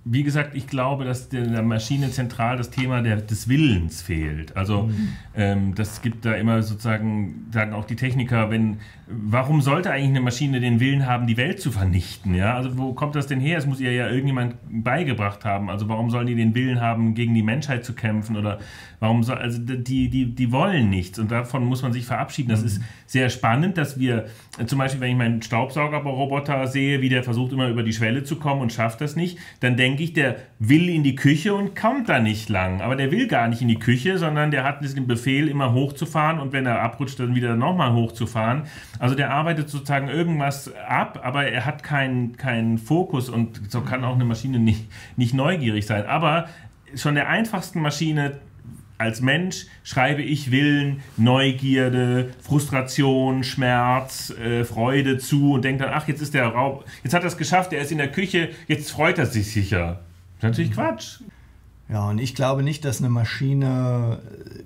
wie gesagt, ich glaube, dass der Maschine zentral das Thema des Willens fehlt. Also das gibt da immer sozusagen, sagen auch die Techniker, warum sollte eigentlich eine Maschine den Willen haben, die Welt zu vernichten? Ja? Also wo kommt das denn her? Es muss ihr ja irgendjemand beigebracht haben. Also warum sollen die den Willen haben, gegen die Menschheit zu kämpfen? Oder also die wollen nichts und davon muss man sich verabschieden. Das ist sehr spannend, dass wir, zum Beispiel, wenn ich meinen Staubsaugerroboter sehe, wie der versucht immer über die Schwelle zu kommen und schafft das nicht, dann denke ich, der will in die Küche und kommt da nicht lang. Aber der will gar nicht in die Küche, sondern der hat den Befehl, immer hochzufahren und wenn er abrutscht, dann wieder nochmal hochzufahren. Also der arbeitet sozusagen irgendwas ab, aber er hat keinen Fokus und so kann auch eine Maschine nicht neugierig sein. Aber schon der einfachsten Maschine als Mensch schreibe ich Willen, Neugierde, Frustration, Schmerz, Freude zu und denke dann, ach, jetzt ist der Raub, jetzt hat er es geschafft, er ist in der Küche, jetzt freut er sich sicher. Das ist natürlich Quatsch. Ja, und ich glaube nicht, dass eine Maschine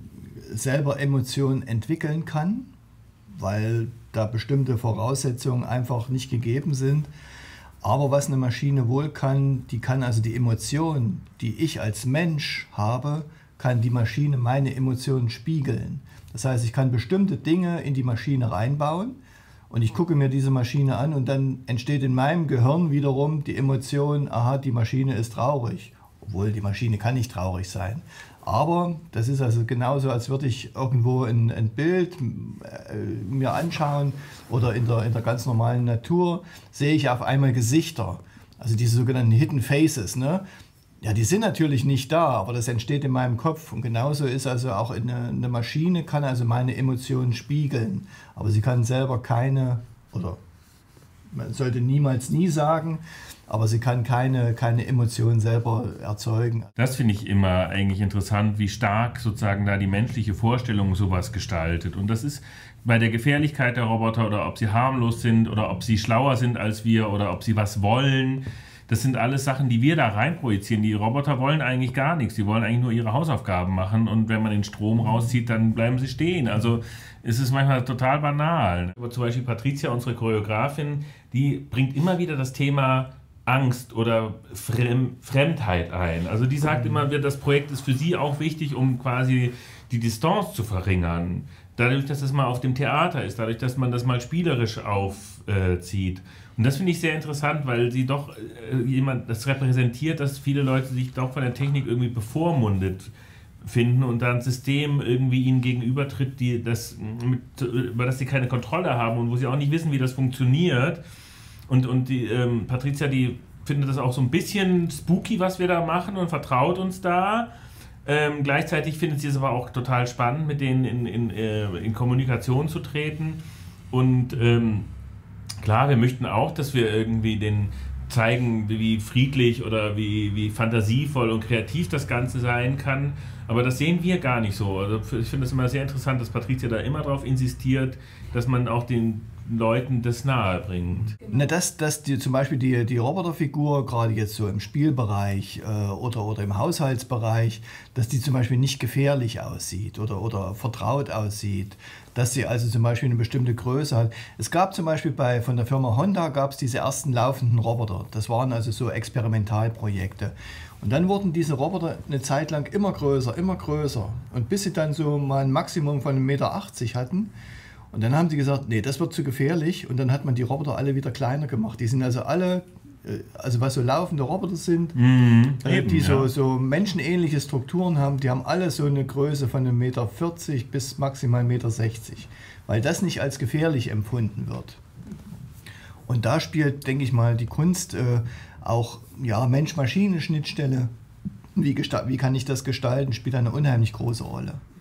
selber Emotionen entwickeln kann, weil da bestimmte Voraussetzungen einfach nicht gegeben sind. Aber was eine Maschine wohl kann, die kann also die Emotionen, die ich als Mensch habe, kann die Maschine meine Emotionen spiegeln. Das heißt, ich kann bestimmte Dinge in die Maschine reinbauen und ich gucke mir diese Maschine an und dann entsteht in meinem Gehirn wiederum die Emotion, aha, die Maschine ist traurig. Obwohl die Maschine kann nicht traurig sein. Aber das ist also genauso, als würde ich irgendwo ein Bild mir anschauen oder in der ganz normalen Natur sehe ich auf einmal Gesichter, also diese sogenannten Hidden Faces, ne? Ja, die sind natürlich nicht da, aber das entsteht in meinem Kopf. Und genauso ist also auch eine Maschine, kann also meine Emotionen spiegeln. Aber sie kann selber keine, oder man sollte niemals nie sagen, aber sie kann keine Emotionen selber erzeugen. Das finde ich immer eigentlich interessant, wie stark sozusagen da die menschliche Vorstellung sowas gestaltet. Und das ist bei der Gefährlichkeit der Roboter oder ob sie harmlos sind oder ob sie schlauer sind als wir oder ob sie was wollen. Das sind alles Sachen, die wir da reinprojizieren. Die Roboter wollen eigentlich gar nichts. Die wollen eigentlich nur ihre Hausaufgaben machen. Und wenn man den Strom rauszieht, dann bleiben sie stehen. Also es ist manchmal total banal. Aber zum Beispiel Patricia, unsere Choreografin, die bringt immer wieder das Thema Angst oder Fremdheit ein. Also die sagt immer, das Projekt ist für sie auch wichtig, um quasi die Distanz zu verringern. Dadurch, dass es mal auf dem Theater ist, dadurch, dass man das mal spielerisch aufzieht. Und das finde ich sehr interessant, weil sie doch das repräsentiert, dass viele Leute sich doch von der Technik irgendwie bevormundet finden und da ein System irgendwie ihnen gegenübertritt, über das sie keine Kontrolle haben und wo sie auch nicht wissen, wie das funktioniert. Und die Patricia, die findet das auch so ein bisschen spooky, was wir da machen und vertraut uns da. Gleichzeitig findet sie es aber auch total spannend, mit denen in Kommunikation zu treten. Und klar, wir möchten auch, dass wir irgendwie denen zeigen, wie friedlich oder wie fantasievoll und kreativ das Ganze sein kann. Aber das sehen wir gar nicht so. Also ich finde es immer sehr interessant, dass Patricia da immer darauf insistiert, dass man auch den Leuten das nahe bringt. Na, dass zum Beispiel die Roboterfigur, gerade jetzt so im Spielbereich oder im Haushaltsbereich, dass die zum Beispiel nicht gefährlich aussieht oder vertraut aussieht, dass sie also zum Beispiel eine bestimmte Größe hat. Es gab zum Beispiel von der Firma Honda gab es diese ersten laufenden Roboter. Das waren also so Experimentalprojekte. Und dann wurden diese Roboter eine Zeit lang immer größer. Und bis sie dann so mal ein Maximum von 1,80 Meter hatten. Und dann haben sie gesagt, nee, das wird zu gefährlich. Und dann hat man die Roboter alle wieder kleiner gemacht. Die sind also alle, also was so laufende Roboter sind, die so menschenähnliche Strukturen haben, die haben alle so eine Größe von 1,40 Meter bis maximal 1,60 Meter. Weil das nicht als gefährlich empfunden wird. Und da spielt, denke ich mal, die Kunst auch Mensch-Maschine-Schnittstelle. Wie kann ich das gestalten, spielt eine unheimlich große Rolle.